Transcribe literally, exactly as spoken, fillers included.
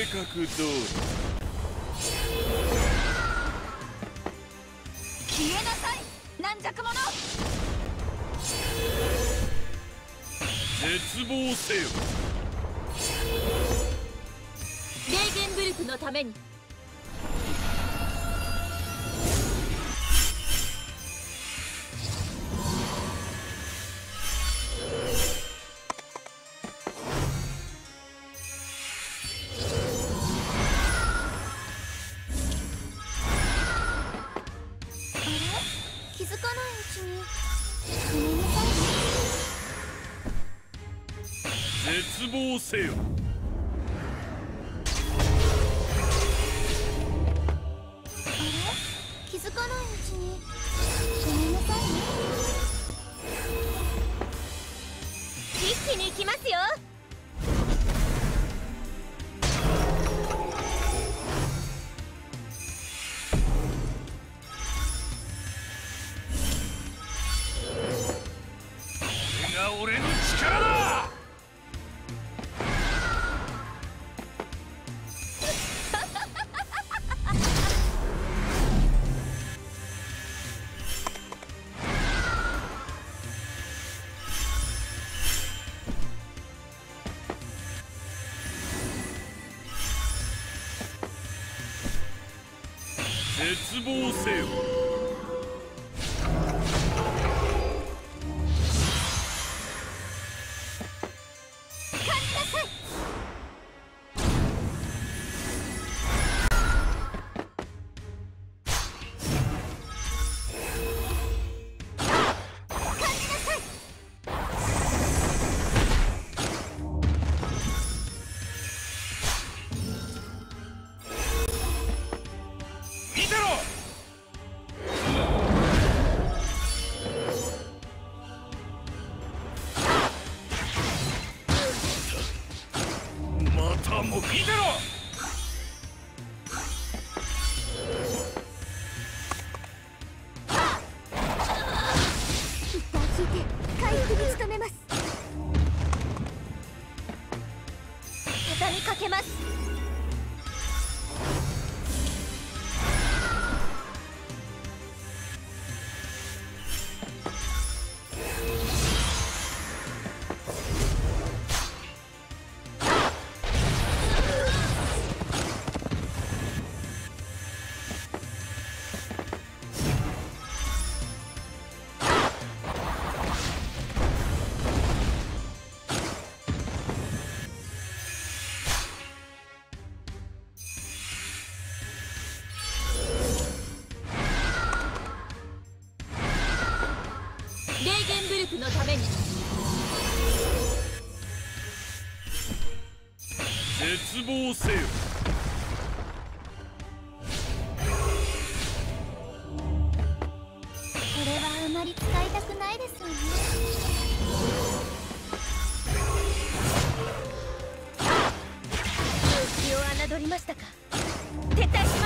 画通り。 消えなさい軟弱者。 絶望せよ。 レーゲンブルクのために。 気づかないうちにごめんなさい。 絶望せよ。 あれ気づかないうちにごめんなさいね。 一気に行きますよ。 俺の力だ。絶望せよ。もう聞いてろ。 一旦引いて回復に努めます。 畳みかけます。レーゲンブルクのために。 絶望せよ。 これはあまり使いたくないですわね。 気を侮りましたか。撤退し